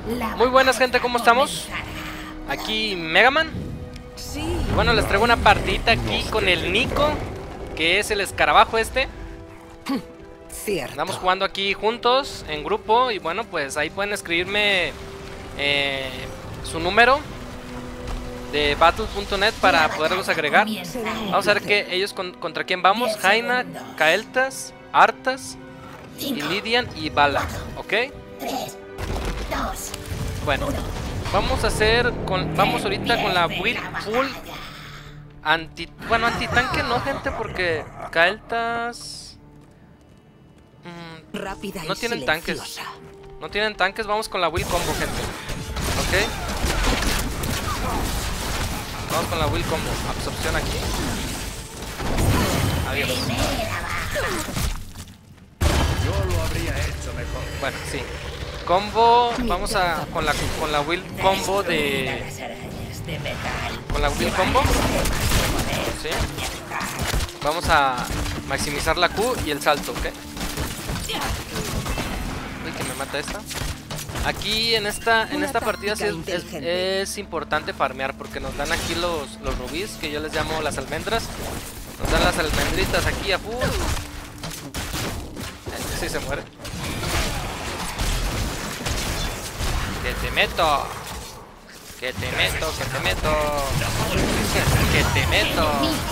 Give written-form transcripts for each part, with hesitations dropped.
Muy buenas, gente, ¿cómo estamos? Aquí Megaman. Y bueno, les traigo una partidita aquí con el Nico, que es el escarabajo este. Cierto. Andamos jugando aquí juntos, en grupo. Y bueno, pues ahí pueden escribirme su número de battle.net para poderlos agregar. Vamos a ver que ellos contra quién vamos. Jaina, Kael'thas, Arthas, Illidan y Vala, ¿ok? Bueno, vamos a hacer vamos ahorita con la build full anti-tanque no, gente, porque Kael'thas no tienen tanques. No tienen tanques, vamos con la build combo, gente. ¿Ok? Vamos con la build combo. Absorción aquí. Adiós. Yo lo habría hecho mejor. Bueno, sí. Combo, vamos a con la build combo de con la build combo. Sí. Vamos a maximizar la Q y el salto, ¿ok? Uy, que me mata esta. Aquí en esta partida sí es importante farmear, porque nos dan aquí los rubíes, que yo les llamo las almendras. Nos dan las almendritas aquí a full. Este sí se muere. Que te meto. Que te meto, que te meto. Que te meto.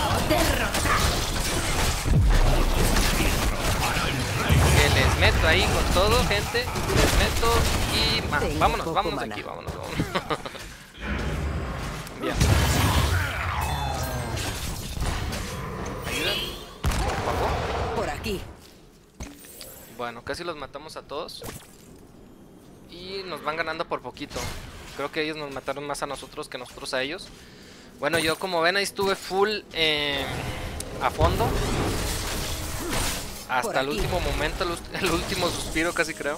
Que les meto ahí con todo, gente. Les meto y vámonos, vámonos de aquí, vámonos, vámonos. Bien. ¿Ayudan? Por favor. Por aquí. Bueno, casi los matamos a todos. Y nos van ganando por poquito. Creo que ellos nos mataron más a nosotros que nosotros a ellos. Bueno, yo como ven ahí estuve full a fondo. Hasta el último momento, el último suspiro casi, creo.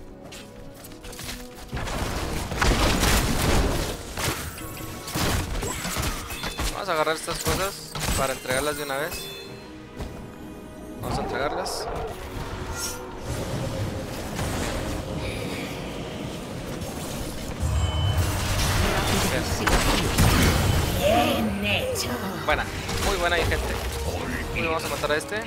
Vamos a agarrar estas cosas para entregarlas de una vez. Vamos a entregarlas. Bien hecho. Buena, muy buena ahí, gente. Y vamos a matar a este.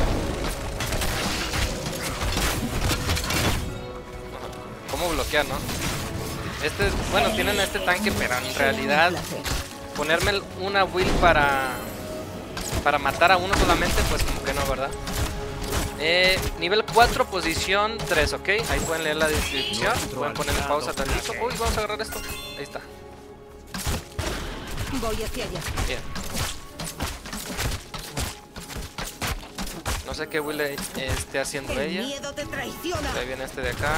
¿Cómo bloquear, no? Bueno, tienen este tanque, pero en realidad ponerme una build para matar a uno solamente, pues como que no, ¿verdad? Nivel 4, posición 3, ¿ok? Ahí pueden leer la descripción. Pueden ponerle pausa tantito. Uy, vamos a agarrar esto. Ahí está. Voy hacia allá. Bien. No sé qué build esté haciendo ella. Miedo te traiciona. Ahí viene este de acá.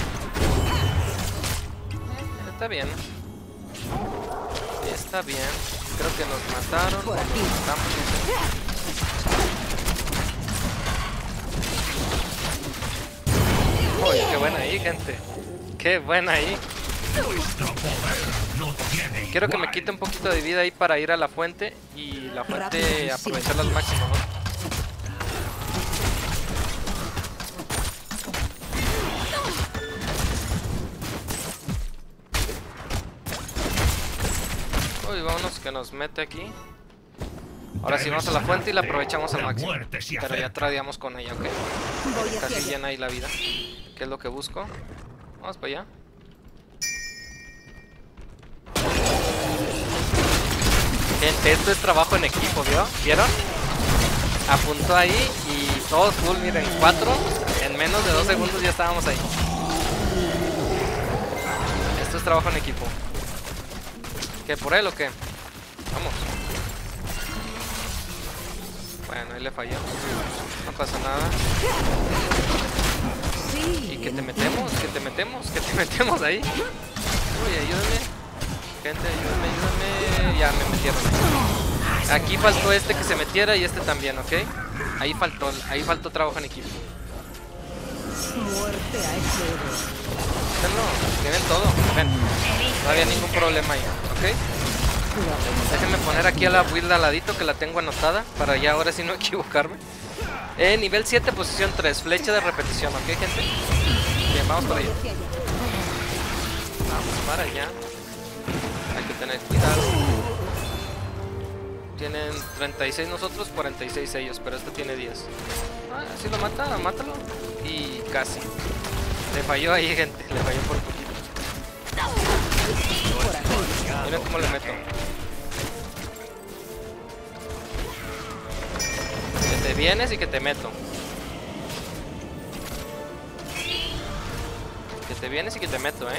Está bien. Está bien. Creo que nos mataron. Por aquí. Nos matamos, no sé. Uy, qué buena ahí, gente. Qué buena ahí. Quiero que me quite un poquito de vida ahí para ir a la fuente. Y la fuente aprovecharla al máximo, ¿no? Uy, vámonos que nos mete aquí. Ahora sí vamos a la fuente y la aprovechamos al máximo. Pero ya tradeamos con ella, ok. Casi llena ahí la vida. ¿Qué es lo que busco? Vamos para allá. Gente, esto es trabajo en equipo, ¿vieron? Apuntó ahí y todos full, miren, 4. En menos de 2 segundos ya estábamos ahí. Esto es trabajo en equipo. ¿Qué, por él o qué? Vamos. Bueno, ahí le falló. No pasa nada. Sí. ¿Y que te metemos? ¿Que te metemos? ¿Que te metemos ahí? Uy, ayúdame. Gente, ayúdame. Ya me metieron ahí. Aquí faltó este que se metiera y este también, ¿ok? Ahí faltó trabajo en equipo. Muerte a ese héroe. Tienen todo, ven. No había ningún problema ahí, ¿ok? Déjenme poner aquí a la build al ladito, que la tengo anotada, para ya ahora sí no equivocarme. Nivel 7, posición 3, flecha de repetición, ¿ok, gente? Bien, vamos por allá. Vamos para allá. Hay que tener cuidado. Tienen 36 nosotros, 46 ellos, pero este tiene 10. Ah, si lo mata, mátalo. Y casi. Le falló ahí, gente. Le falló por poquito. Por aquí. Miren cómo le meto. Que te vienes y que te meto. Que te vienes y que te meto,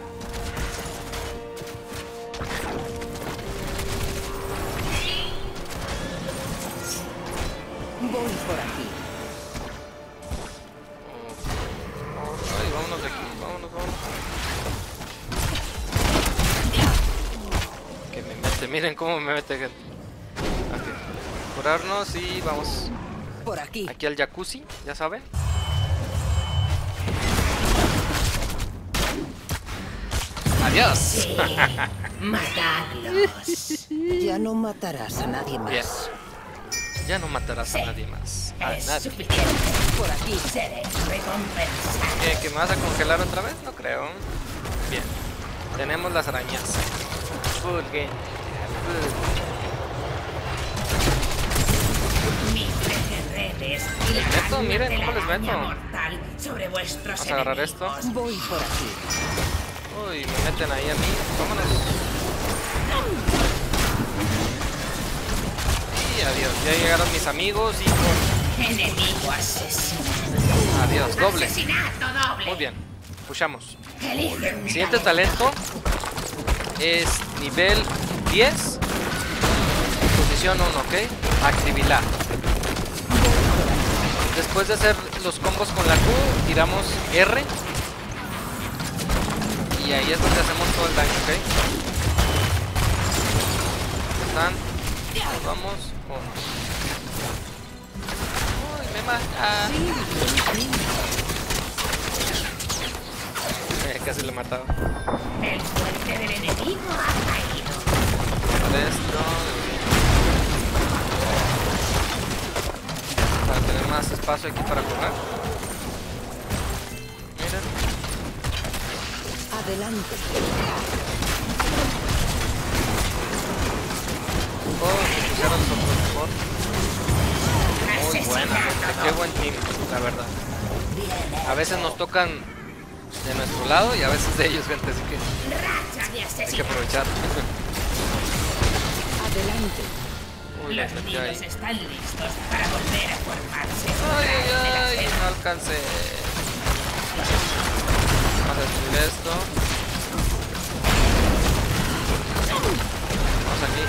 Voy por aquí. Ay, vámonos de aquí, vámonos. Que me mete, miren cómo me mete, gente. Ok. Curarnos y vamos Por aquí. aquí al jacuzzi, ya saben. Adiós. Sí. Matadlos. Ya no matarás a nadie más. Bien. Ya no matarás a nadie más. A Es nadie. suficiente. Por aquí. Seré recompensado. ¿Qué, que me vas a congelar otra vez? No creo. Bien. Tenemos las arañas. Full game. Mis guerreros y la meto, carne miren de la cómo les araña meto. mortal sobre vuestros Vamos a agarrar esto. enemigos. Voy por aquí. Uy, me meten ahí a mí. Vámonos. Y adiós. Ya llegaron mis amigos y con... Enemigo asesino. Adiós. Doble. Asesinato doble. Muy bien. Pushamos. Elige un Siguiente talento es nivel 10. Posición 1, ¿ok? Actividad. Después de hacer los combos con la Q, tiramos R. Y ahí es donde hacemos todo el daño, ¿ok? Están. Nos vamos con... Uy, me mata. Casi lo he matado. El fuerte del enemigo ha caído. Esto. Para tener más espacio aquí para correr. Miren. Adelante. Oh, me pusieron nosotros mejor. Muy buena, gente. Qué buen team, la verdad. A veces nos tocan de nuestro lado y a veces de ellos, gente, así que Racha de hay que asesinato. aprovechar. Adelante. Uy, les Los metí ahí. nidos están listos para volver a formarse. Ay, Tras de la ay, selva. no alcancé. Vamos a destruir esto. Vamos aquí.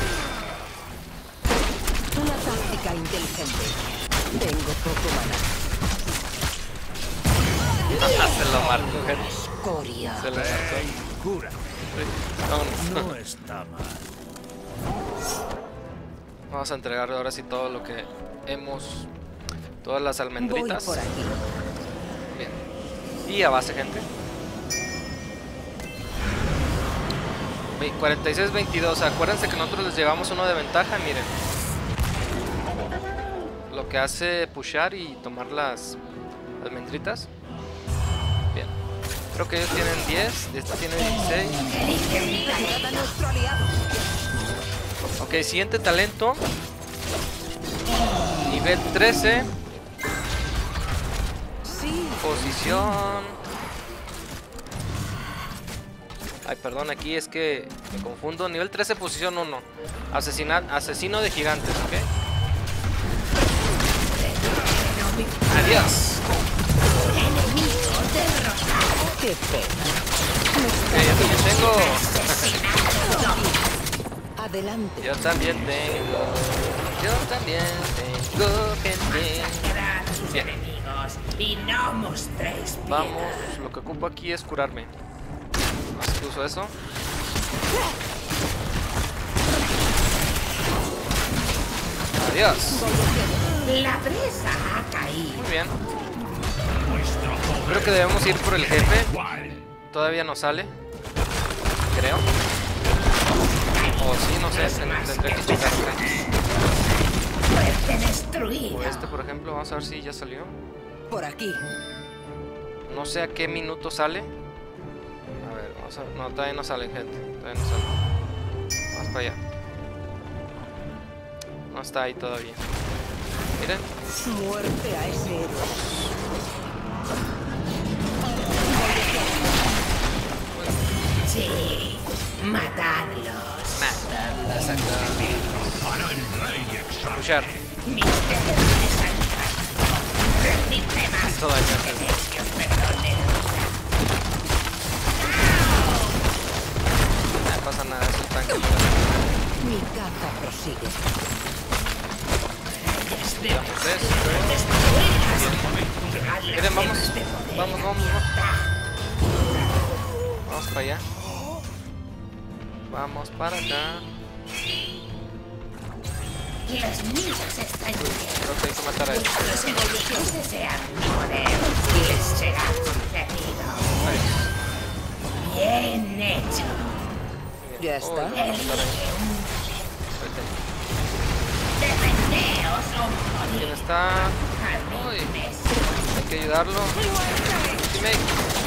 Una táctica inteligente. Tengo poco maná. Se lo marcó, gente. Escoria. Se lo marcó. Cura. Vámonos. No está mal. Vamos a entregar ahora sí todo lo que hemos... Todas las Voy almendritas. por aquí. Bien. Y a base, gente. 46-22. Acuérdense que nosotros les llevamos uno de ventaja, miren. Lo que hace pushar y tomar las almendritas. Bien. Creo que ellos tienen 10. Este tiene 16. Ayuda a nuestro aliado. Ok, siguiente talento. Nivel 13. Sí. Posición. Ay, perdón, aquí es que me confundo. Nivel 13, posición 1. Asesino de gigantes, ¿ok? Adiós. Qué pena. Ok, yo también tengo. Adelante. Yo también tengo. Yo también tengo gente. Masacrad a sus Bien. enemigos y no mostréis piedad. Vamos, lo que ocupo aquí es curarme. Así que uso eso. Adiós. La presa ha caído. Muy bien. Creo que debemos ir por el jefe. Todavía no sale. Creo. O sí, no sé. Tendré que checar. Fuerte destruido. O este, por ejemplo. Vamos a ver si ya salió. Por aquí. No sé a qué minuto sale. A ver, No, todavía no salen, gente. Todavía no salen. Vamos para allá. No está ahí todavía. Miren. Muerte a ese héroe. Sí, matadlos. Matadlos a todos. Para el rey exaltado. Pushar. Misterio de Santa. Recibirme más. Todo ahí, gente. Que os perdone. No pasa nada, es el tanque. Mi caza prosigue. Veamos esto. Miren, vamos. Vamos. Vamos para allá. Vamos para acá. Los niños están llenos. Creo que hay que matar a este. Los enemigos desean mi poder y les será concedido. Bien hecho. Ya está. Vamos a matar a este. Defendeos o ¿Quién morir. está? A Uy, mi beso. hay que ayudarlo. Teammate.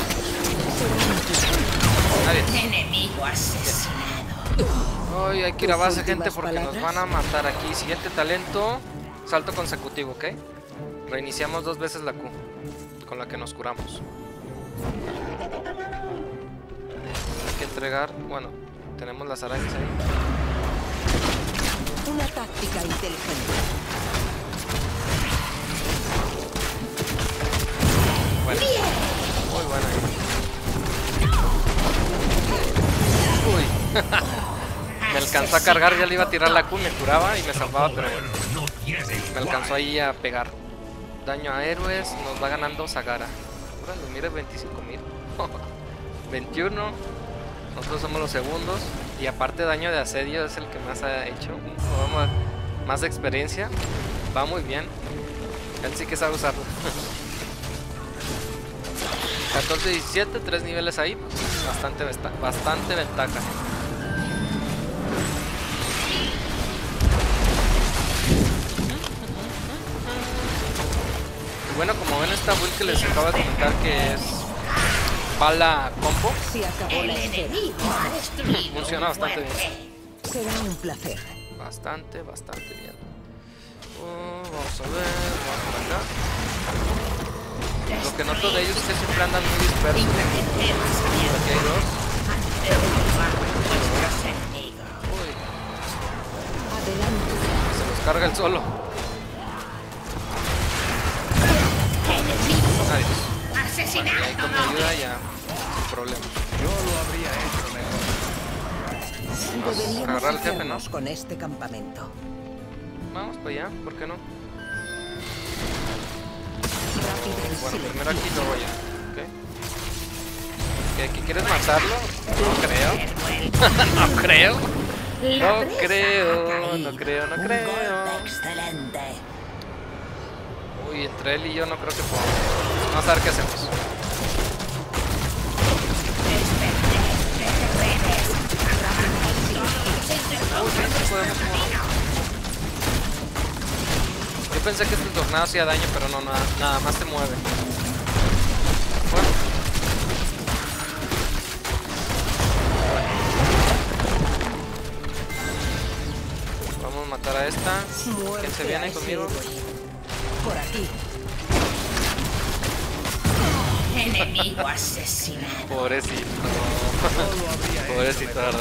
Nadie. Enemigo asesinado. Hoy hay que ir a base, ¿Tus gente, últimas porque nos palabras? van a matar aquí. Siguiente talento, salto consecutivo, ¿ok? Reiniciamos 2 veces la Q, con la que nos curamos. Hay que entregar, bueno, tenemos las arañas ahí. Una táctica inteligente. Bueno, muy buena ahí. Uy, me alcanzó a cargar, ya le iba a tirar la Q, me curaba y me salvaba, pero No tiene me alcanzó ahí a pegar. Daño a héroes, nos va ganando Zagara. Órale, mire, 25,000. 21. Nosotros somos los segundos. Y aparte daño de asedio es el que más ha hecho. Vamos, más experiencia. Va muy bien. Él sí que sabe usarlo. 14-17, 3 niveles ahí. Bastante ventaja. Bueno, como ven, esta build que les acabo de comentar, que es pala combo, Se acabó El la espera. enemigo ha destruido. funciona un bastante fuerte. Será un placer. bastante bien. Vamos a ver, vamos por acá. Lo que noto de ellos es que siempre andan muy dispersos. Temas abiertos Aquí hay 2. ante vuestros enemigos. Uy, Adelante. se los carga el solo. Enemigo Adiós. Y ahí asesinado. con mi ayuda ya, sin problema. Yo lo habría hecho mejor. Deberíamos agarrar al jefe, hacernos ¿no? con este campamento. Vamos para allá, ¿por qué no? Rápido y Bueno, silencioso. primero aquí, luego allá. ¿Ok? ¿Que quieres matarlo? No creo. No creo. La No presa creo, ha caído. no creo. Un golpe excelente. Uy, entre él y yo no creo que podamos. Vamos a ver qué hacemos. Uy, sí podemos mover. Yo pensé que este tornado hacía daño, pero no, nada más se mueve. Bueno. Vamos a matar a esta. ¿Quién se viene conmigo? Por aquí. Enemigo asesinado. Pobrecito. Pobrecito, verdad.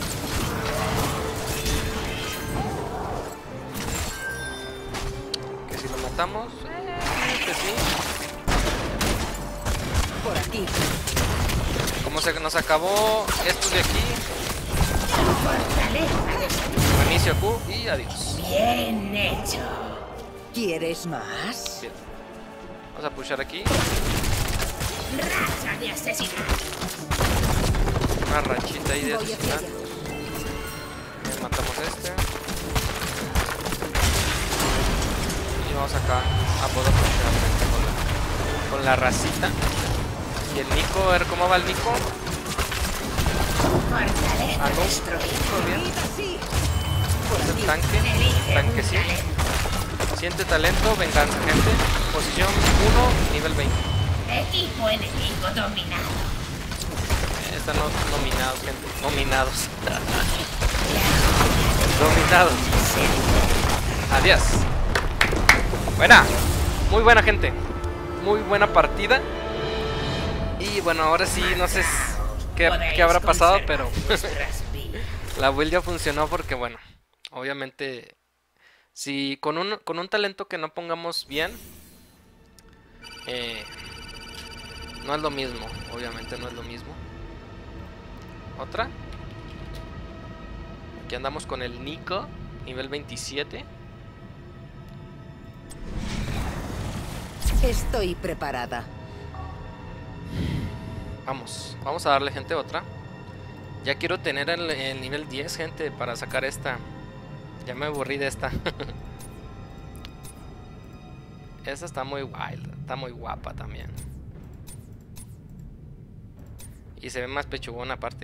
Que si lo matamos, que sí. Por aquí. Como se nos acabó esto de aquí, Fortaleza destruida. reinicio Q y adiós. Bien hecho. ¿Quieres más? Bien. Vamos a pushar aquí. Racha de asesinato. Una rachita ahí de Voy hacia asesinato. allá. Bien, matamos este. Y vamos acá a poder pushar con la racita. Y el Nico, a ver cómo va el Nico. Fortaleza Ah, no. destruida. Todo bien. Sí. El tanque. El tanque sí. Siente talento, venganza, gente. Posición 1, nivel 20. Equipo enemigo dominado. Este están nominados, gente. Nominados. Dominados. Adiós. Buena. Muy buena, gente. Muy buena partida. Y bueno, ahora sí, no sé qué habrá pasado, pero la build ya funcionó porque, bueno, obviamente, si con un talento que no pongamos bien, no es lo mismo, obviamente no es lo mismo. Otra. Aquí andamos con el Nico, nivel 27. Estoy preparada. Vamos a darle, gente, otra. Ya quiero tener el nivel 10, gente, para sacar esta. Ya me aburrí de esta. Esta está muy wild, está muy guapa también. Y se ve más pechugona aparte.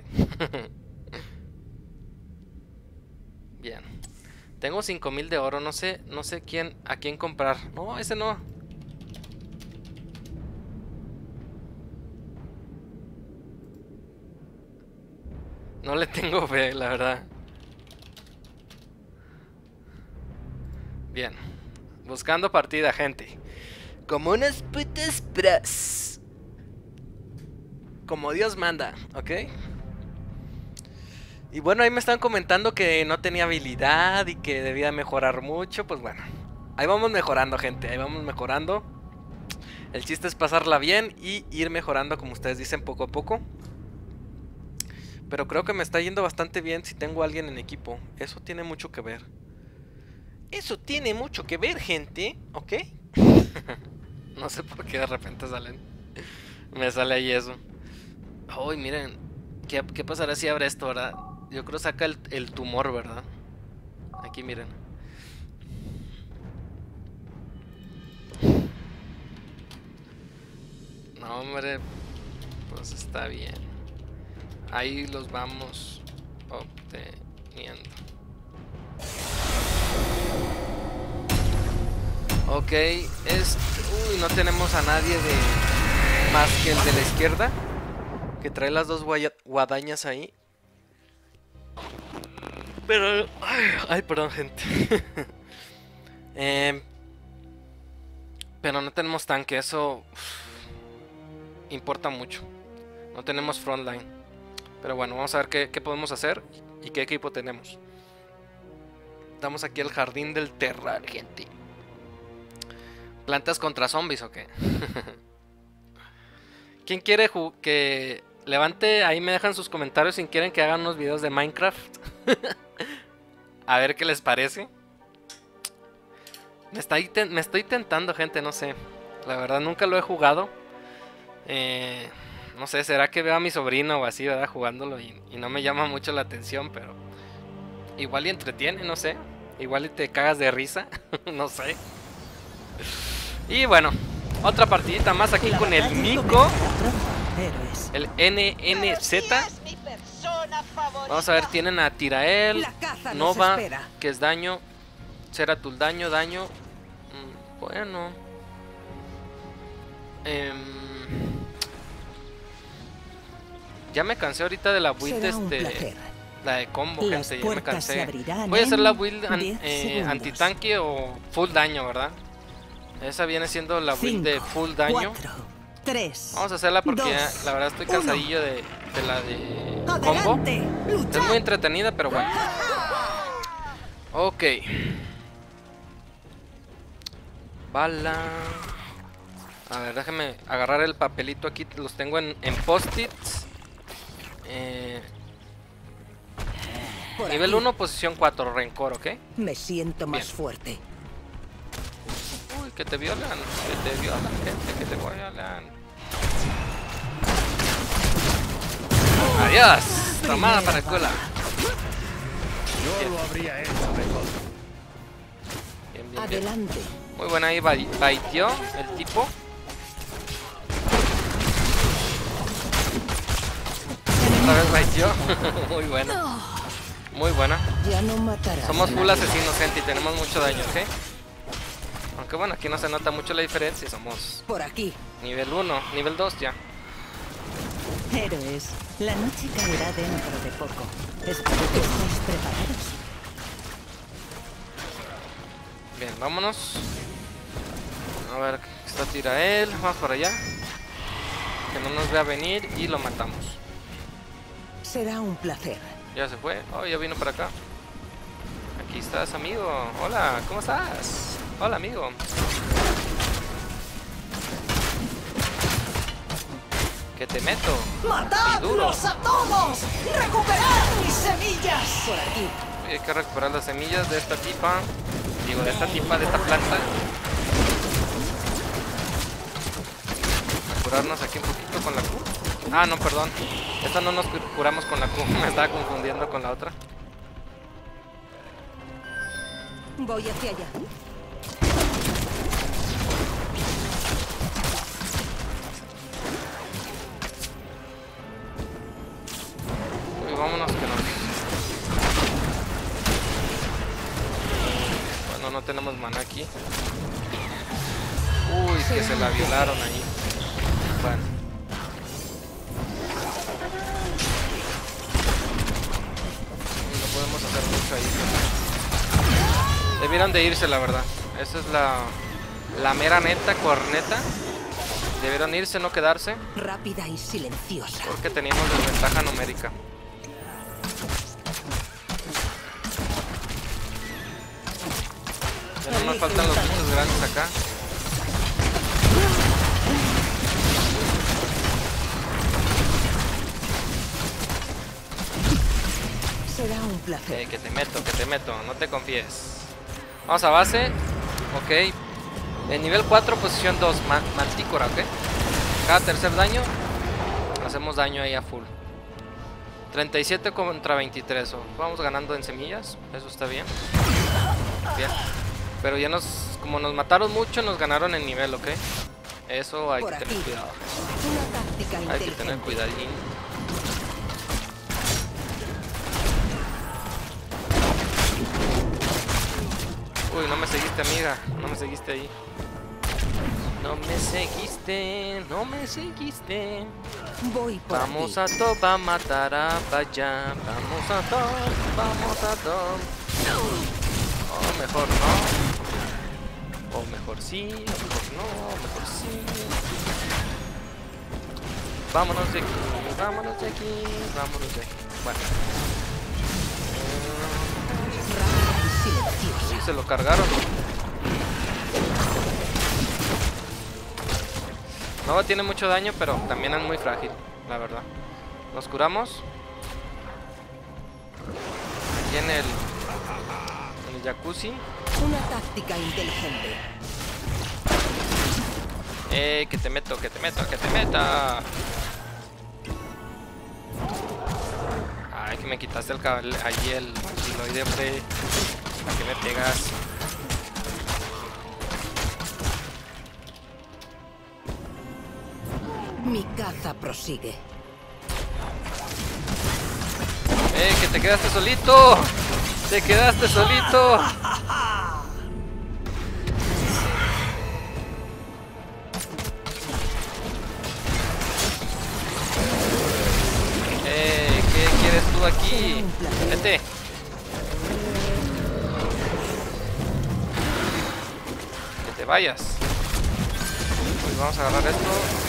Bien. Tengo 5000 de oro, no sé a quién comprar. No, ese no. No le tengo fe, la verdad. Bien. Buscando partida, gente. Como unas putas pras. Como Dios manda, ¿ok? Y bueno, ahí me están comentando que no tenía habilidad y que debía mejorar mucho. Pues bueno, ahí vamos mejorando, gente. Ahí vamos mejorando. El chiste es pasarla bien y ir mejorando, como ustedes dicen, poco a poco. Pero creo que me está yendo bastante bien si tengo a alguien en equipo. Eso tiene mucho que ver. Eso tiene mucho que ver, gente. ¿Ok? No sé por qué de repente salen. Me sale ahí eso. Uy, miren. ¿Qué pasará si abre esto, verdad? Yo creo que saca el tumor, ¿verdad? Aquí, miren. No, hombre. Pues está bien. Ahí los vamos obteniendo. Ok, uy, no tenemos a nadie más que el de la izquierda, que trae las dos guadañas ahí. Pero, ay, perdón, gente. Pero no tenemos tanque, eso importa mucho. No tenemos frontline. Pero bueno, vamos a ver qué podemos hacer y qué equipo tenemos. Estamos aquí al jardín del terror, gente. ¿Plantas contra zombies o qué? ¿Quién quiere que levante? Ahí me dejan sus comentarios si quieren que hagan unos videos de Minecraft. A ver qué les parece. Me estoy tentando, gente, no sé. La verdad nunca lo he jugado. No sé, será que veo a mi sobrino o así, ¿verdad? Jugándolo y no me llama mucho la atención, pero igual y entretiene, no sé. Igual y te cagas de risa, no sé. Y bueno, otra partidita más aquí con el Nico. El NNZ. Vamos a ver, tienen a Tirael, Nova, que es daño, Seratul daño. Bueno. Ya me cansé ahorita de la build la de combo, gente, ya me cansé. Voy a hacer la build anti-tanque o full daño, ¿verdad? Esa viene siendo la build de full daño. 3, vamos a hacerla porque 2, la verdad estoy cansadillo de la de combo. Es muy entretenida, pero bueno. Ok. Bala. A ver, déjenme agarrar el papelito aquí. Los tengo en post-its. Nivel 1, posición 4, rencor, ¿ok? Me siento más fuerte. Uy, que te violan, gente, que te violan. Adiós, tomada para el culo. Yo lo habría hecho mejor. Bien. Adelante. Muy buena ahí, baiteó el tipo. Otra vez baiteó. Muy buena. Muy buena. Ya no matarás. Somos full asesinos, gente, y tenemos mucho daño, ¿ok? Aunque bueno, aquí no se nota mucho la diferencia. Somos por aquí. Nivel 1, nivel 2 ya. Héroes, la noche caerá dentro de poco. Espero que estéis preparados. Bien, vámonos. A ver, esta tira él. Vamos por allá. Que no nos vea venir y lo matamos. Será un placer. Ya se fue. Oh, ya vino para acá. Aquí estás, amigo. Hola, ¿cómo estás? Hola, amigo. Que te meto. Y duro. ¡Matadlos a todos! ¡Recuperad mis semillas! Por aquí. Hay que recuperar las semillas de esta tipa. Digo, de esta tipa, de esta planta. A curarnos aquí un poquito con la Q. Ah, no, perdón. Esta no nos curamos con la Q. Me estaba confundiendo con la otra. Voy hacia allá. Uy, vámonos que no. Bueno, no tenemos maná aquí. Uy, que se la violaron ahí. Bueno. No podemos hacer mucho ahí. Debieron de irse, la verdad. Esa es la mera neta, corneta. Debieron irse, no quedarse. Rápida y silenciosa. Porque teníamos desventaja numérica. Ya no nos faltan los bichos grandes acá. Será un placer. Que te meto, no te confíes. Vamos a base. Ok. En nivel 4, posición 2, mantícora, ok. Cada tercer daño, hacemos daño ahí a full. 37 contra 23. Vamos ganando en semillas, eso está bien. Bien. Pero ya como nos mataron mucho, nos ganaron en nivel, ok. Eso hay que tener cuidado. Una táctica Hay que tener cuidadín. Uy, no me seguiste, amiga. No me seguiste ahí. No me seguiste. Voy por Vamos aquí. a top a matar a Vaya. Vamos a top. O mejor no. O mejor sí, o mejor no, mejor sí. Vámonos de aquí. Bueno. Sí, se lo cargaron. Nova tiene mucho daño, pero también es muy frágil, la verdad. Nos curamos. Aquí en el jacuzzi. Una táctica inteligente. Que te meta. Ay, que me quitaste el cable, allí el estiloide, hombre. ¿Para qué me pegas? Mi caza prosigue. Que te quedaste solito. ¿Qué quieres tú aquí? Vete. Que te vayas. Pues vamos a agarrar esto.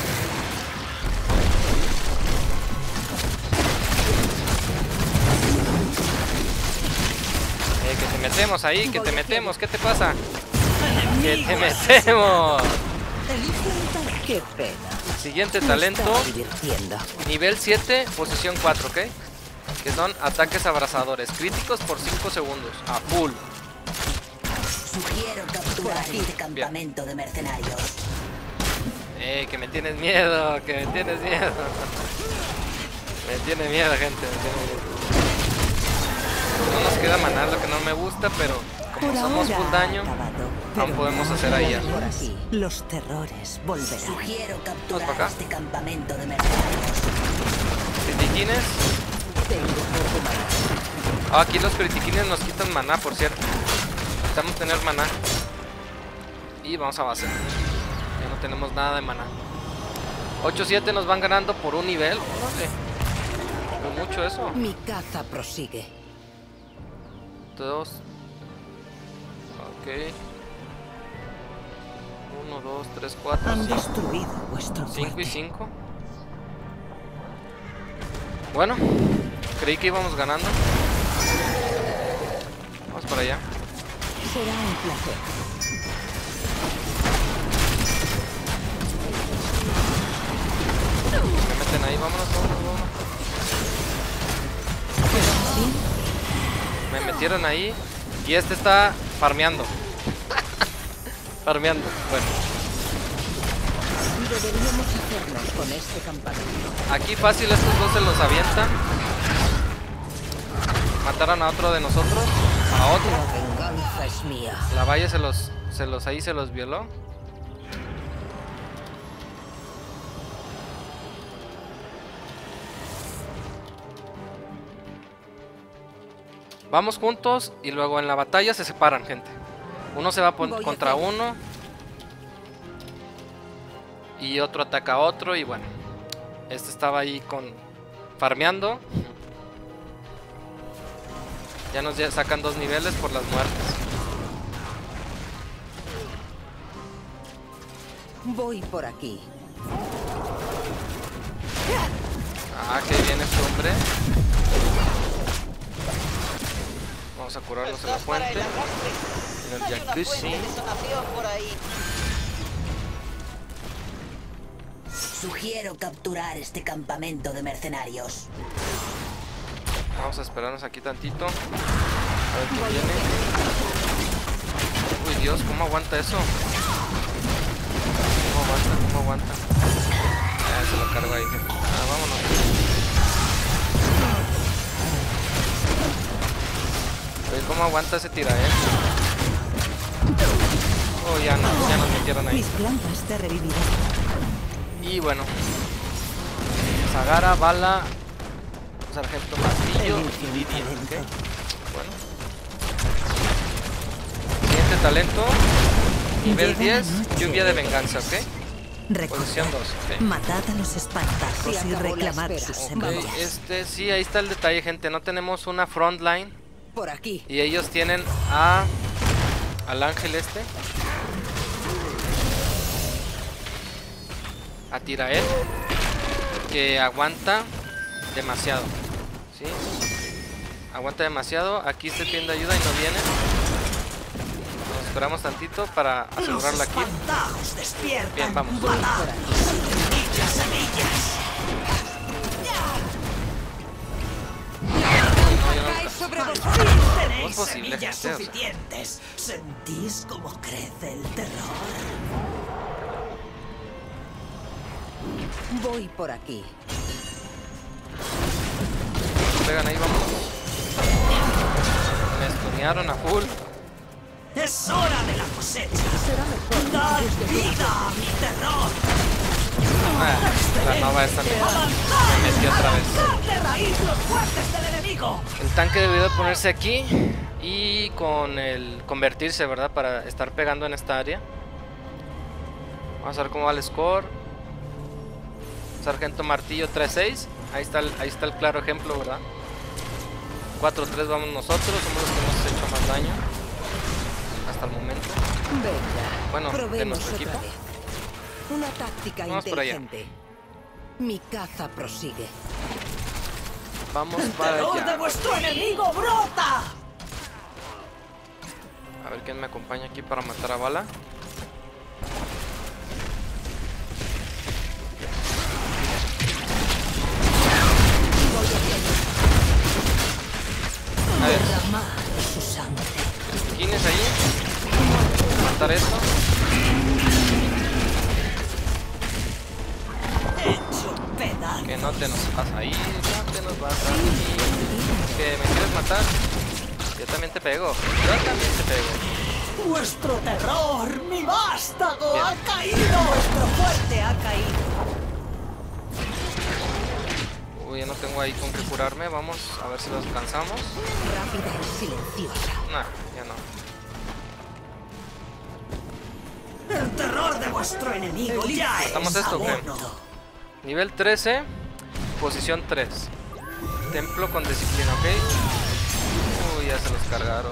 Que te metemos ahí, que te metemos. ¿Qué te pasa? Que te metemos. Qué pena. Siguiente Me talento. estaba divirtiendo. Nivel 7, posición 4, ¿ok? Que son ataques abrasadores. Críticos por 5 segundos. A full. Sugiero capturar este campamento de mercenarios. Que me tienes miedo, Me tiene miedo, gente. No nos queda maná, lo que no me gusta, pero como Por somos ahora full daño, ha acabado, aún pero podemos no hacer ahí algo. por aquí. Los terrores volverán. Sugiero Vamos capturar para acá. este campamento de mercenarios. Critiquines. Tengo poco más. Aquí los critiquines nos quitan maná, por cierto. Necesitamos tener maná. Y vamos a base. Ya no tenemos nada de maná. 8-7 nos van ganando por un nivel. Órale. No mucho eso. Mi caza prosigue. 2. Ok. 1, 2, 3, 4, Han destruido vuestro 5 y fuerte. 5. Bueno, creí que íbamos ganando. Vamos para allá. Será un placer. Me meten ahí, vámonos. Me metieron ahí y este está farmeando. Farmeando, bueno. Deberíamos hacernos con este campamento. Aquí fácil estos dos se los avientan. Mataron a otro de nosotros. A otro. La venganza es mía. La valla se los violó. Vamos juntos y luego en la batalla se separan, gente. Uno se va contra uno y otro ataca a otro y bueno. Este estaba ahí farmeando. Ya nos sacan 2 niveles por las muertes. Voy por aquí. Ah, qué bien este hombre. Vamos a curarnos en la fuente. En el jacuzzi. Sugiero capturar este campamento de mercenarios. Vamos a esperarnos aquí tantito. A ver qué viene. Uy, Dios, ¿cómo aguanta eso? ¿Cómo aguanta? Ah, se lo cargo ahí. Ah, vámonos. Oye, ¿cómo aguanta ese tirael? Oh, ya nos metieron ahí. Mis plantas te revivirán. Y bueno. Zagara, Bala, Sargento Martillo y Lidia. Okay. Bueno. Siguiente talento. Nivel 10, lluvia de venganza, ¿ok? Posición 2, ok. Matad a los espartacos y reclamad sus semillas. Ok, sí, ahí está el detalle, gente. No tenemos una frontline. Por aquí. Y ellos tienen al ángel este. A Tirael. Que aguanta demasiado. ¿Sí? Aguanta demasiado. Aquí estoy pidiendo ayuda y no viene. Nos esperamos tantito para asegurar la kill. Bien, vamos. No es posible, gente, o sea. Suficientes. ¿Sentís cómo crece el terror? Voy por aquí. Pegan ahí, vamos. Me estunearon a full. Es hora de la cosecha. Será mejor. ¡Dad vida a mi terror! La nova esta me metió otra vez. ¡De raíz los fuertes del enemigo! El tanque debió de ponerse aquí y con el convertirse, ¿verdad? Para estar pegando en esta área. Vamos a ver cómo va el score. Sargento Martillo 3-6. Ahí está el claro ejemplo, ¿verdad? 4-3 vamos nosotros. Somos los que hemos hecho más daño hasta el momento. Venga, Bueno, de probemos nuestro otra equipo. vez. Una táctica Vamos por allá. inteligente. Mi caza prosigue. Vamos para allá. vuestro enemigo brota! A ver quién me acompaña aquí para matar a Bala. A ver, Su sangre. ¿quién es ahí? Matar esto. Hecho pedazos. Que no te nos vas ahí, no te nos vas ahí. ¿Que me quieres matar? Yo también te pego. Yo también te pego. Vuestro terror, mi vástago, Bien. ha caído. Vuestro fuerte ha caído. Uy, ya no tengo ahí con qué curarme. Vamos a ver si lo alcanzamos. Rápida y silenciosa. Nah, ya no. El terror de vuestro enemigo ya ¿Matamos es esto o qué? abono. Nivel 13, posición 3. Templo con disciplina, ¿ok? Uy, ya se los cargaron.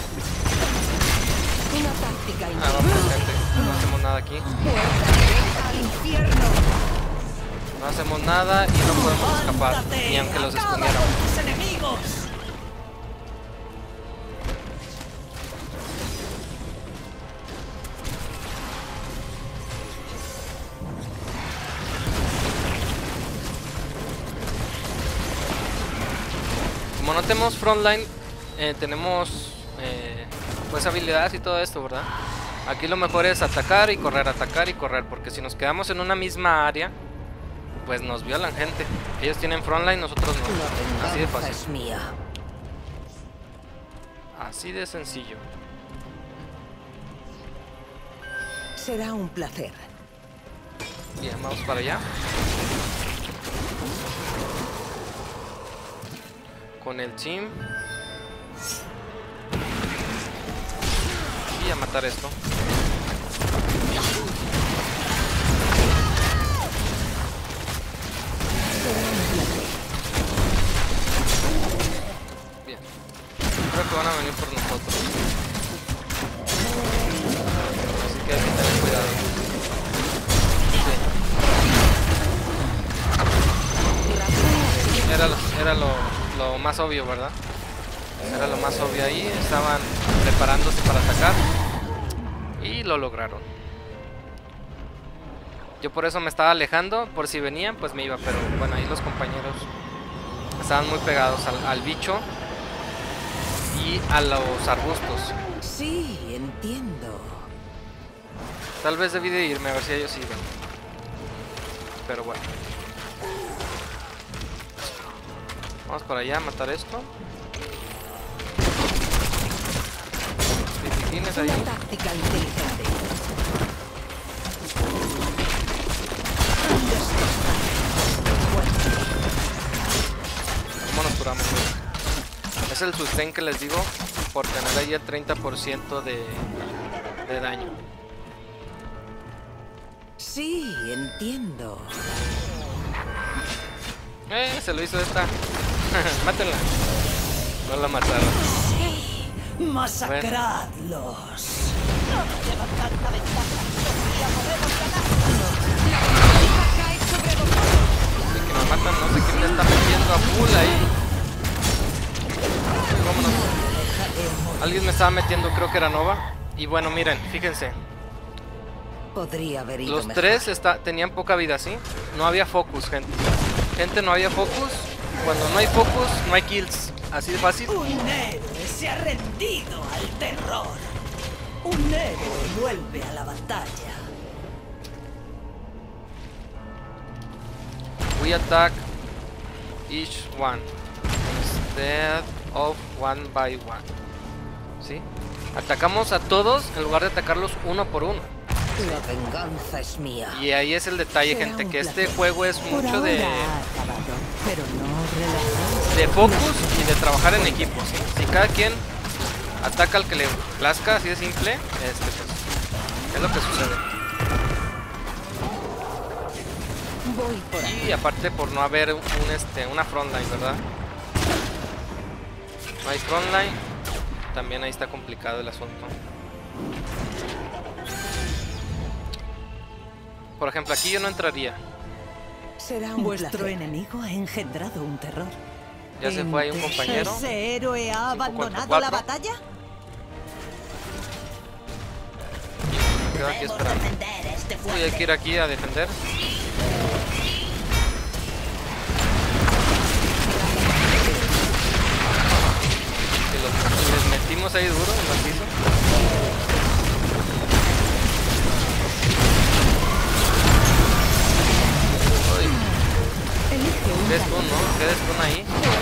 Una táctica Vamos, gente. No hacemos nada aquí. al infierno. No hacemos nada y no podemos escapar. Ni aunque los escondiéramos. ¡Tus enemigos! Como no tenemos frontline, tenemos pues habilidades y todo esto, ¿verdad? Aquí lo mejor es atacar y correr, porque si nos quedamos en una misma área, pues nos violan, gente. Ellos tienen frontline, nosotros no. Así de fácil. Es mía. Así de sencillo. Será un placer. Bien, vamos para allá. Con el team. Y a matar esto. Bien. Creo que van a venir por nosotros. Así que hay que tener cuidado. Sí. Era lo más obvio, ¿verdad? Era lo más obvio ahí. Estaban preparándose para atacar. Y lo lograron. Yo por eso me estaba alejando. Por si venían, pues me iba. Pero bueno, ahí los compañeros estaban muy pegados al bicho y a los arbustos. Sí, entiendo. Tal vez debí de irme a ver si ellos iban. Pero bueno. Vamos para allá a matar esto. ¿Tienes ahí? Una táctica inteligente. ¿Cómo nos curamos? Es el sustain que les digo, por tener ahí el 30% de daño. Sí, entiendo. Se lo hizo esta. Mátenla. No la mataron. ¡Masacradlos! De que nos matan, no sé quién le está metiendo a full ahí. Vámonos. Alguien me estaba metiendo, creo que era Nova. Y bueno, miren, fíjense. Podría haber ido Los mejor. tres tenían poca vida, ¿sí? No había focus, gente. Gente, no había focus. Cuando no hay focus, no hay kills. Así de fácil. Un héroe se ha rendido al terror. Un héroe vuelve a la batalla. We attack each one instead of one by one. ¿Sí? Atacamos a todos en lugar de atacarlos uno por uno. La venganza es mía. Y ahí es el detalle, Será gente, un que placer. este juego es Por mucho ahora de ha acabado, pero no relajarse. de focus y de trabajar en equipo, ¿sí? Si cada quien ataca al que le plazca, así de simple, pues, es lo que sucede. Voy por ahí. Y aparte por no haber una frontline, ¿verdad? No hay frontline, también ahí está complicado el asunto. Por ejemplo, aquí yo no entraría. Será un Vuestro placer. enemigo ha engendrado un terror. Ya se fue ahí un compañero. ¿Ese héroe ha 5 contra abandonado 4. la batalla? Me quedo aquí esperando. este Uy, hay que ir aquí a defender. Y les metimos ahí duro en el piso. ¿Qué stun, no? ¿Qué stun ahí?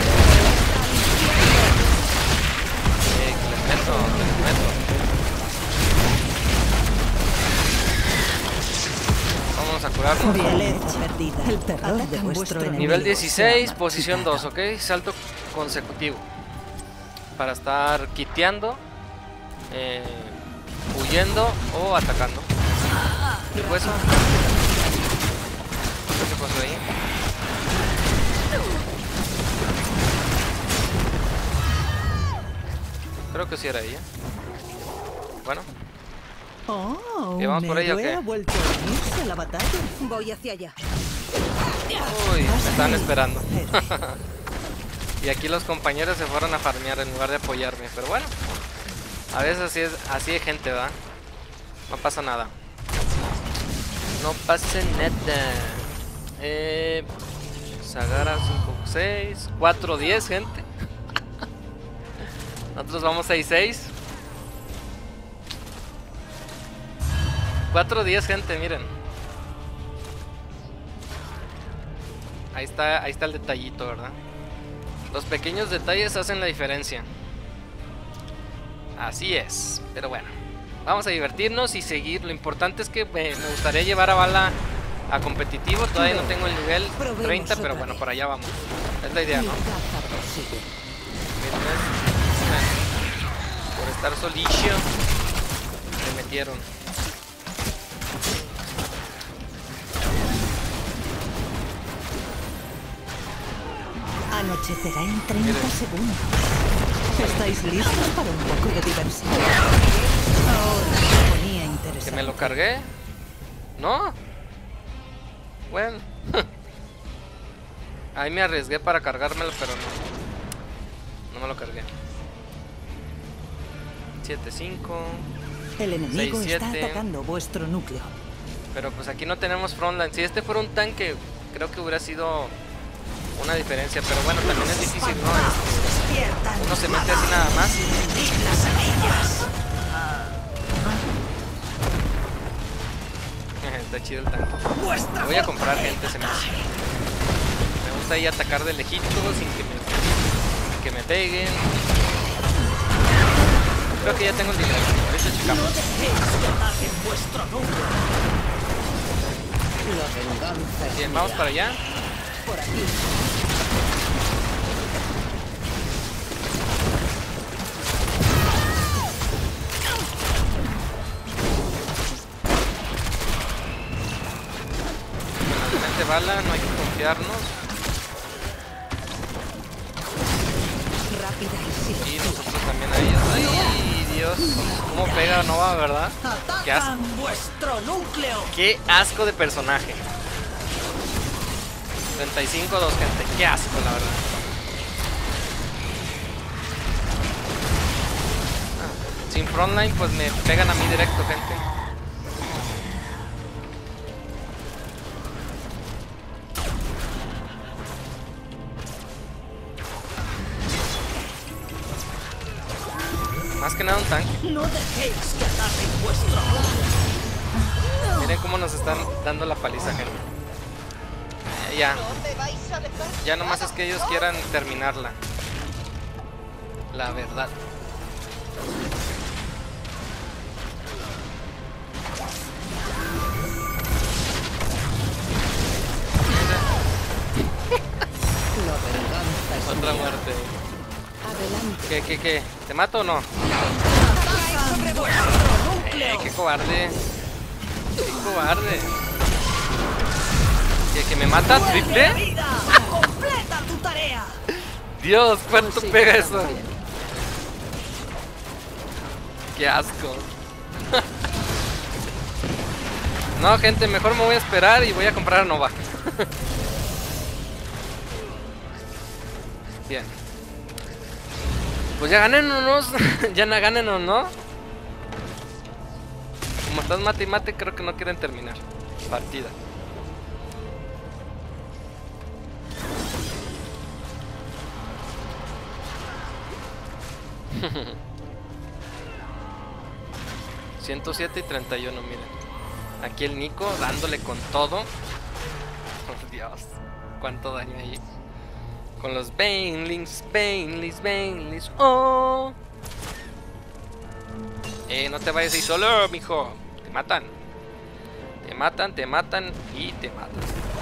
Que les meto. Vamos a curarnos. Violencia perdida. El terror de vuestro enemigo. Nivel se ha 16, posición 2, multiplicado. ¿ok? Salto consecutivo. Para estar quiteando, huyendo o atacando. ¿Qué fue eso? ¿Qué pasó ahí? Creo que sí era ella. Bueno, Oh, ¿y vamos un por ella o héroe qué? ha vuelto a unirse a la batalla. Voy hacia allá. uy, me están esperando. Y aquí los compañeros se fueron a farmear en lugar de apoyarme. Pero bueno, a veces así hay gente, ¿verdad? No pasa nada. No pasa nada. Sagara 5-6 4-10, gente. Nosotros vamos 6-6. 4-10, gente, miren. Ahí está el detallito, ¿verdad? Los pequeños detalles hacen la diferencia. Así es. Pero bueno, vamos a divertirnos y seguir. Lo importante es que me gustaría llevar a Bala a competitivo. Todavía no tengo el nivel 30, pero bueno, por allá vamos. Es la idea, ¿no? Por estar solicio me metieron. Anochecerá en 30 segundos. ¿Estáis listos para un poco de diversión? Ahora se ponía interesante. ¿Que me lo cargué? ¿No? Bueno. Ahí me arriesgué para cargármelo, pero no me lo cargué. 7-5. El enemigo 6-7. está atacando vuestro núcleo. Pero pues aquí no tenemos frontline. Si este fuera un tanque, creo que hubiera sido una diferencia. Pero bueno, también es difícil, ¿no? Uno se mete así nada más. Está chido el tanque. Voy a comprar, gente, se me hace. Me gusta ahí atacar de lejitos sin que me peguen. Creo que ya tengo el dinero. Ahorita checamos. La venganza es Bien, vamos para allá. por aquí. Realmente Bala, no hay que confiarnos. Rápida y Y nosotros también a ellos. ¡Ay, Dios! ¿Cómo pega Nova, verdad? ¡Qué asco! ¡Atacan vuestro núcleo! ¡Qué asco de personaje! 35-2, gente. ¡Qué asco, la verdad! Sin frontline, pues me pegan a mí directo, gente. Más que nada un tanque. No dejéis que ataquen vuestro núcleo. Miren cómo nos están dando la paliza, gente. Ya nomás es que ellos quieran terminarla. La verdad. la venganza es Otra mía. muerte. Adelante. ¿Qué? ¿Te mato o no? ¡Atacan vuestro núcleo! ¡Qué cobarde! ¡Qué cobarde! ¿Que me mata triple? ¡Vida! ¡Completa tu tarea! Dios, ¿cuánto Pues sí, pega está eso? bien. ¡Qué asco! No, gente, mejor me voy a esperar y voy a comprar a Nova. Bien. Pues ya ganémonos. Ya ganémonos, ¿no? Como estás mate y mate, creo que no quieren terminar partida. ...107 y 31, miren. Aquí el Nico dándole con todo. Oh, Dios, cuánto daño ahí. Con los Banelings, oh. No te vayas ahí solo, mijo. Te matan. Te matan y te matan.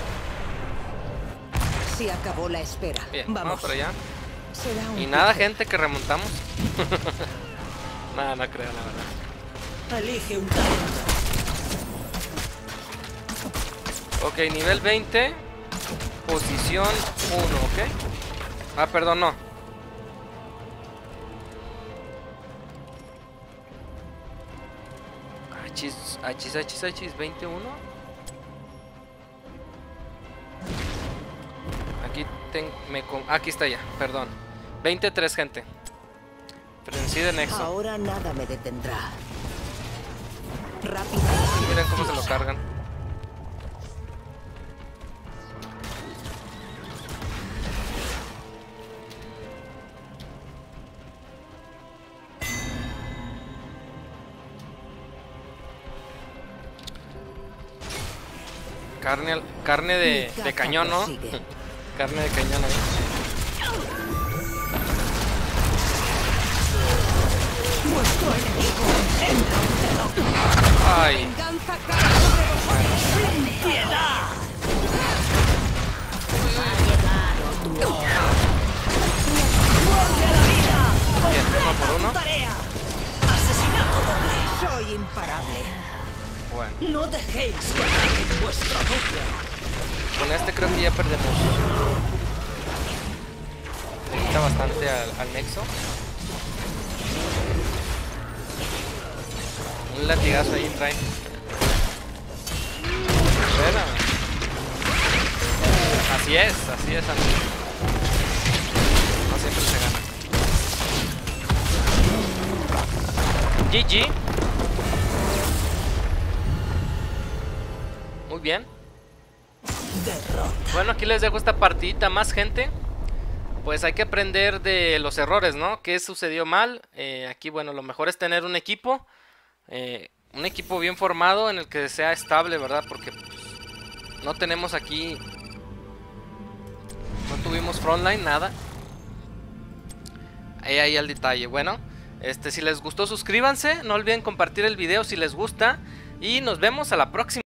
Se acabó la espera. Bien, vamos Vamos. por allá. Será un Y nada, pique. gente, que remontamos. Nada, no creo, la verdad. Elige un talento. Ok, nivel 20. Posición 1, ok. Ah, perdón, no. Achis, 21. Aquí está ya, perdón. 23, gente. Frenesí de Nexo. Ahora nada me detendrá. Rápido. Miren cómo se lo cargan. Carne de cañón, ¿no? Carne de cañón ahí. Ay. Bien, uno por uno. Asesinato doble. Soy imparable. Bueno, No dejéis que ataquen vuestro núcleo. con este creo que ya perdemos. Le quita bastante al Nexo. Un latigazo ahí trae. Espérame. Así es, amigo. No siempre se gana. GG. Muy bien. Bueno, aquí les dejo esta partidita más, gente. Pues hay que aprender de los errores, ¿no? ¿Qué sucedió mal? Aquí, bueno, lo mejor es tener un equipo. Un equipo bien formado en el que sea estable, ¿verdad? Porque pues, no tenemos aquí... No tuvimos frontline, nada. Ahí el detalle. Bueno, si les gustó, suscríbanse. No olviden compartir el video si les gusta. Y nos vemos a la próxima.